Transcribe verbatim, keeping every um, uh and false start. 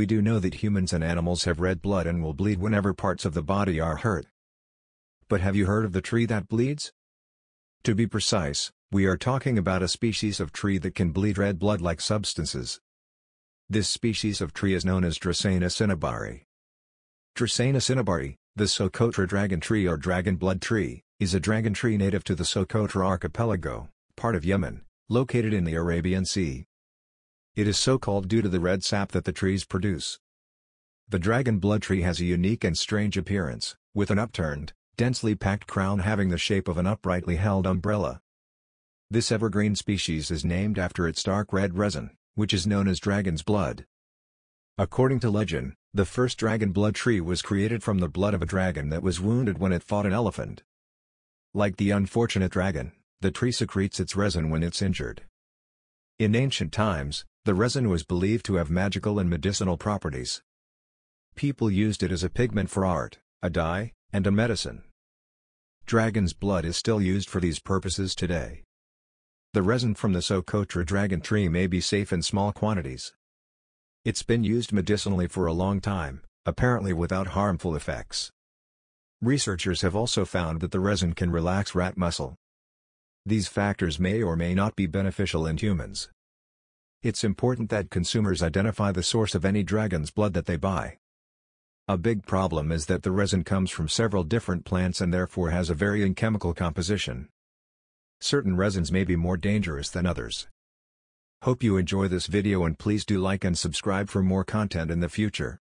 do know that humans and animals have red blood and will bleed whenever parts of the body are hurt. But have you heard of the tree that bleeds? To be precise, we are talking about a species of tree that can bleed red blood-like substances. This species of tree is known as Dracaena cinnabari. Dracaena cinnabari, the Socotra dragon tree or dragon blood tree, is a dragon tree native to the Socotra archipelago, part of Yemen, located in the Arabian Sea. It is so called due to the red sap that the trees produce. The dragon blood tree has a unique and strange appearance, with an upturned, densely packed crown having the shape of an uprightly held umbrella. This evergreen species is named after its dark red resin, which is known as dragon's blood. According to legend, the first dragon blood tree was created from the blood of a dragon that was wounded when it fought an elephant. Like the unfortunate dragon, the tree secretes its resin when it's injured. In ancient times, the resin was believed to have magical and medicinal properties. People used it as a pigment for art, a dye, and a medicine. Dragon's blood is still used for these purposes today. The resin from the Socotra dragon tree may be safe in small quantities. It's been used medicinally for a long time, apparently without harmful effects. Researchers have also found that the resin can relax rat muscle. These factors may or may not be beneficial in humans. It's important that consumers identify the source of any dragon's blood that they buy. A big problem is that the resin comes from several different plants and therefore has a varying chemical composition. Certain resins may be more dangerous than others. Hope you enjoy this video and please do like and subscribe for more content in the future.